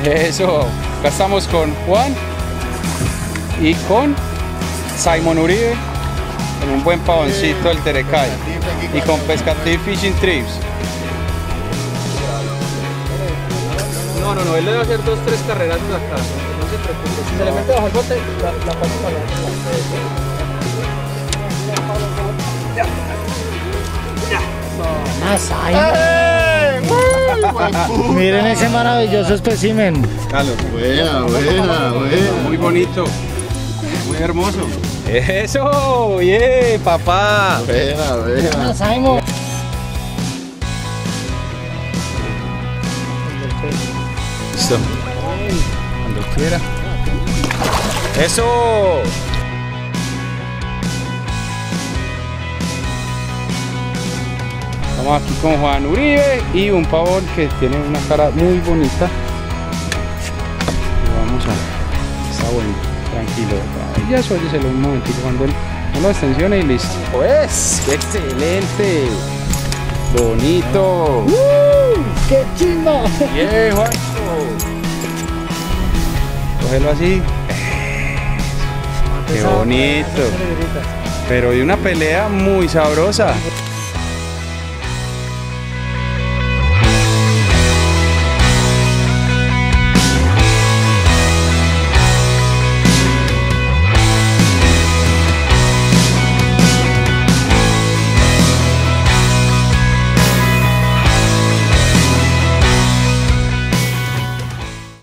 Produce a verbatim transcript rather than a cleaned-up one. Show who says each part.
Speaker 1: Eso. Acá estamos con Juan y con Simon Uribe en un buen pavoncito del Terecay y con Pescativ Fishing Trips.
Speaker 2: No, no, no, él le va a hacer dos, tres carreras acá. No se preocupe. Si se le mete bajo el bote, la, la pasa para
Speaker 3: allá. Ya. Ya. Miren ese maravilloso espécimen.
Speaker 4: Carlos, buena, buena, buena.
Speaker 1: Muy bonito, muy hermoso. Eso, bien, papá.
Speaker 4: Buena, buena.
Speaker 3: Simon.
Speaker 1: Listo. Cuando quiera. Eso. Estamos aquí con Juan Uribe y un pavón que tiene una cara muy bonita. Y vamos a... Está bueno, tranquilo. Ya suélteselo un momentito cuando él no lo extensione y listo. Pues, excelente. Bonito.
Speaker 3: ¡Uh! ¡Qué chimba!
Speaker 1: Bien, Juan. Cógelo así. Qué bonito. Pero de una pelea muy sabrosa.